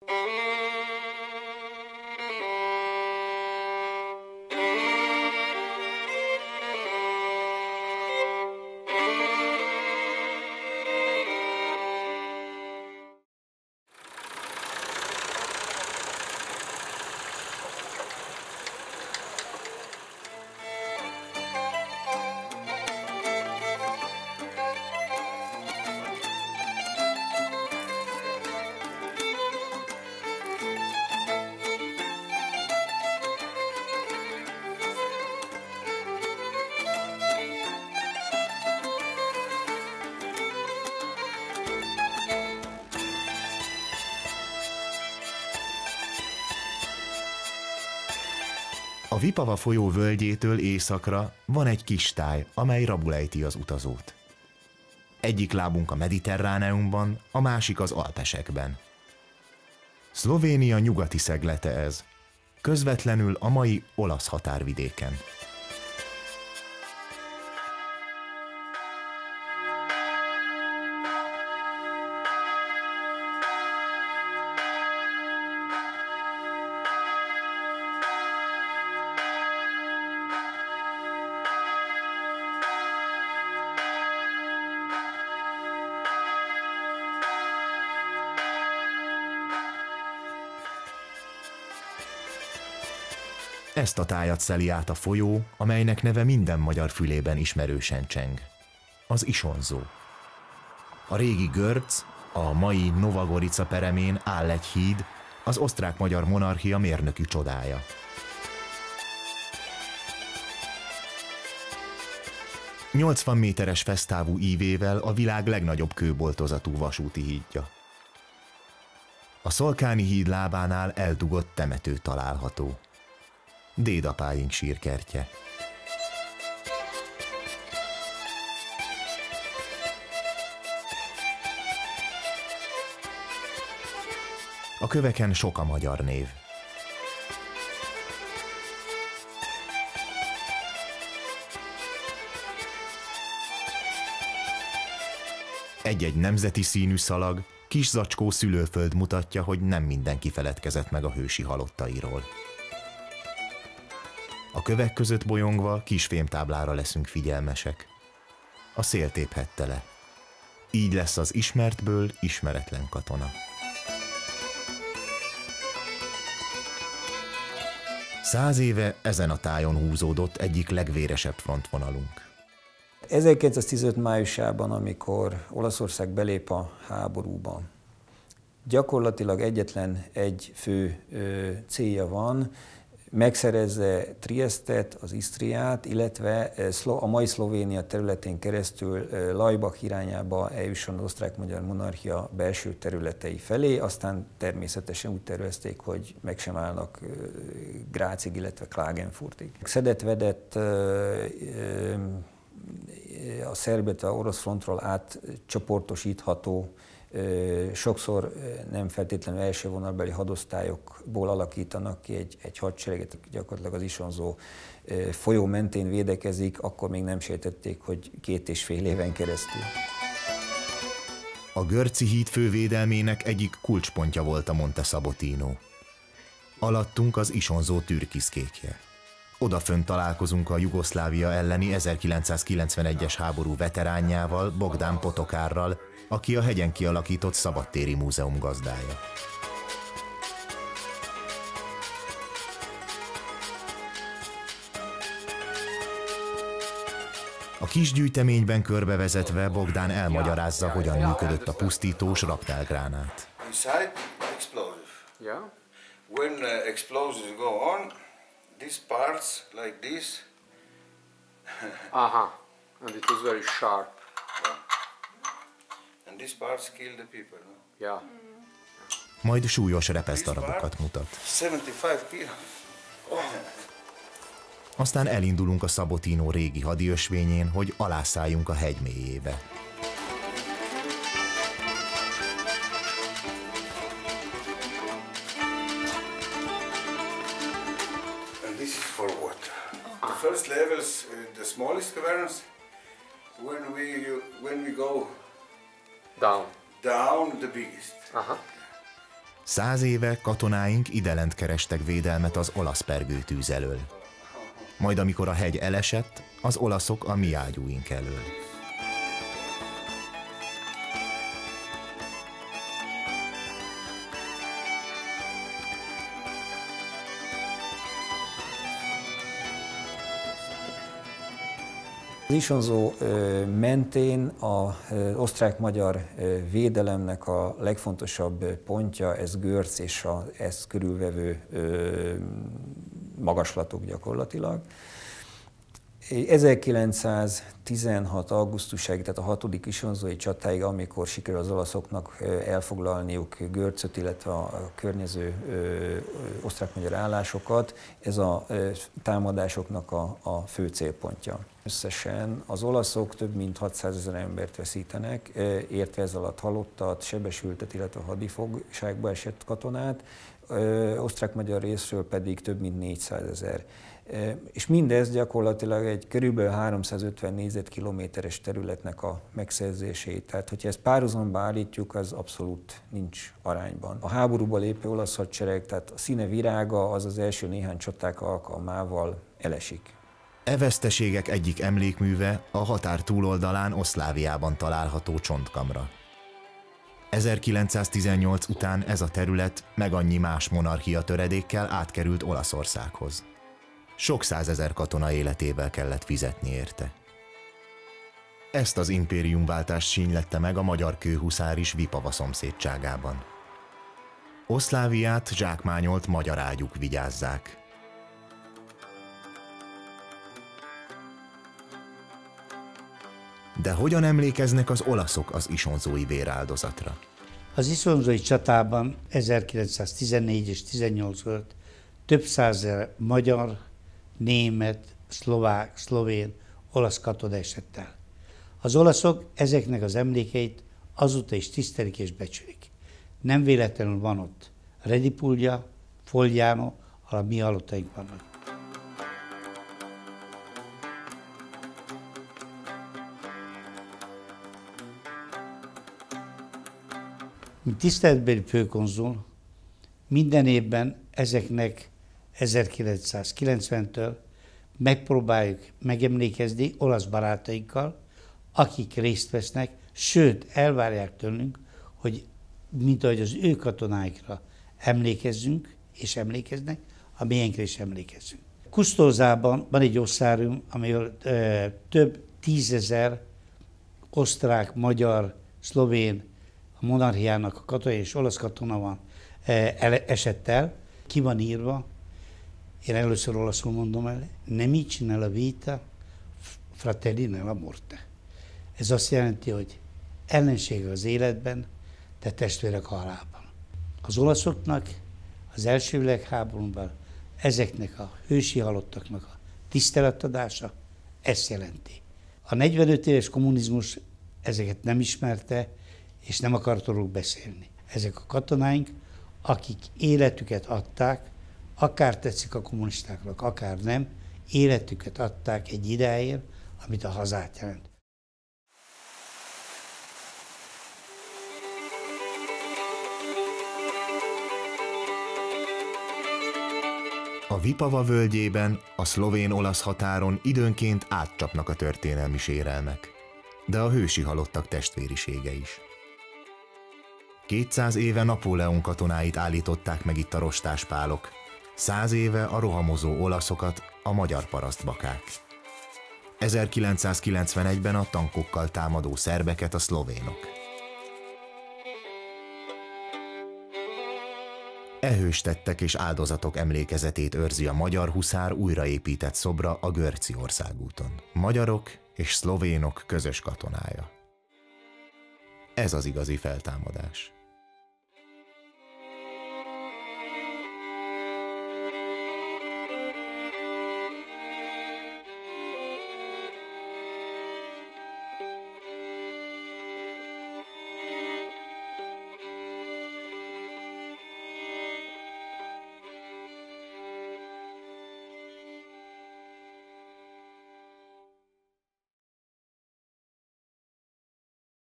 A Vipava folyó völgyétől északra van egy kis táj, amely rabul ejti az utazót. Egyik lábunk a Mediterráneumban, a másik az Alpesekben. Szlovénia nyugati szeglete ez, közvetlenül a mai olasz határvidéken. Ezt a tájat szeli át a folyó, amelynek neve minden magyar fülében ismerősen cseng. Az Isonzó. A régi Görz, a mai Nova Gorica peremén áll egy híd, az osztrák-magyar monarchia mérnöki csodája. – 80 méteres fesztávú ívével a világ legnagyobb kőboltozatú vasúti hídja. A Szolkáni híd lábánál eldugott temető található. Dédapáink sírkertje. A köveken sok a magyar név. Egy-egy nemzeti színű szalag, kis zacskó szülőföld mutatja, hogy nem mindenki feledkezett meg a hősi halottairól. A kövek között bolyongva kis fémtáblára leszünk figyelmesek. A szél téphette le. Így lesz az ismertből ismeretlen katona. 100 éve ezen a tájon húzódott egyik legvéresebb frontvonalunk. 1915 májusában, amikor Olaszország belép a háborúba, gyakorlatilag egyetlen egy fő célja van, megszerezze Triestet, az Isztriát, illetve a mai Szlovénia területén keresztül Laibach irányába eljusson az osztrák-magyar monarchia belső területei felé, aztán természetesen úgy tervezték, hogy meg sem állnak Grácig, illetve Klagenfurtig. Szedett-vedett a szerb, illetve orosz frontról átcsoportosítható, sokszor nem feltétlenül első vonalbeli hadosztályokból alakítanak ki egy hadsereget, gyakorlatilag az Isonzó folyó mentén védekezik, akkor még nem sejtették, hogy 2,5 éven keresztül. A Görzi híd fővédelmének egyik kulcspontja volt a Monte Sabotino. Alattunk az Isonzó türkiszkékje. Odafönt találkozunk a Jugoszlávia elleni 1991-es háború veteránjával, Bogdán Potokárral, aki a hegyen kialakított szabadtéri múzeum gazdája. A kis gyűjteményben körbevezetve Bogdán elmagyarázza, hogyan működött a pusztítós raktálgránát. These parts like this. Aha, and it was very sharp. Yeah. And these parts kill the people. No? Yeah. Majd súlyos repesztarabokat mutat. 75 kg. Oh. Aztán elindulunk a Sabotino régi hadiösvényén, hogy alászálljunk a hegy mélyébe. First levels, the smallest caverns, when we go down, the biggest. 100 éve katonáink idelent kerestek védelmet az olasz pergőtűz elől. Majd amikor a hegy elesett, az olaszok a mi ágyúink elől. Az Isonzó mentén az osztrák-magyar védelemnek a legfontosabb pontja, ez Görz és az ezt körülvevő magaslatok gyakorlatilag. 1916. augusztusáig, tehát a 6. isonzói csatáig, amikor sikerül az olaszoknak elfoglalniuk Görcöt, illetve a környező osztrák-magyar állásokat, ez a támadásoknak a fő célpontja. Összesen az olaszok több mint 600 000 embert veszítenek, értve ez alatt halottat, sebesültet, illetve hadifogságba esett katonát, osztrák-magyar részről pedig több mint 400 000. És mindez gyakorlatilag egy körülbelül 350 négyzetkilométeres területnek a megszerzését. Tehát, hogyha ezt párhuzamba állítjuk, az abszolút nincs arányban. A háborúba lépő olasz hadsereg, tehát a színe virága, az az első néhány csaták alkalmával elesik. E veszteségek egyik emlékműve a határ túloldalán Oszláviában található csontkamra. 1918 után ez a terület meg annyi más monarchia töredékkel átkerült Olaszországhoz. Sok százezer katona életével kellett fizetni érte. Ezt az impériumváltást sínylette meg a magyar kőhuszár is Vipava szomszédságában. Oszláviát zsákmányolt magyar ágyúk vigyázzák. De hogyan emlékeznek az olaszok az isonzói véráldozatra? Az isonzói csatában 1914 és 18 között több százezer magyar, német, szlovák, szlovén, olasz katona esett el. Az olaszok ezeknek az emlékeit azóta is tisztelik és becsülik. Nem véletlenül van ott Redipulja, Fogliano, ahol a mi halottaink vannak. Mint tiszteletbeli főkonzul minden évben ezeknek 1990-től megpróbáljuk megemlékezni olasz barátainkkal, akik részt vesznek, sőt elvárják tőlünk, hogy mint ahogy az ő katonáikra emlékezzünk és emlékeznek, a miénkre is emlékezzünk. Custózában van egy osszárium, amelyről több 10 000 osztrák, magyar, szlovén, a monarchiának a katonai és olasz katona van, esett el. Ki van írva, én először olaszul mondom el, nemici nella vita, fratelli nella morte. Ez azt jelenti, hogy ellenség az életben, de testvérek halálban. Az olaszoknak az első világháborúban ezeknek a hősi halottaknak a tiszteletadása ezt jelenti. A 45 éves kommunizmus ezeket nem ismerte, és nem akart róluk beszélni. Ezek a katonáink, akik életüket adták, akár tetszik a kommunistáknak, akár nem, életüket adták egy ideáért, amit a hazát jelent. A Vipava völgyében, a szlovén-olasz határon időnként átcsapnak a történelmi sérelmek, de a hősi halottak testvérisége is. 200 éve Napóleon katonáit állították meg itt a rostáspálok, 100 éve a rohamozó olaszokat a magyar parasztbakák. 1991-ben a tankokkal támadó szerbeket a szlovénok. E hőstettek és áldozatok emlékezetét őrzi a magyar huszár újraépített szobra a Görzi országúton. Magyarok és szlovénok közös katonája. Ez az igazi feltámadás.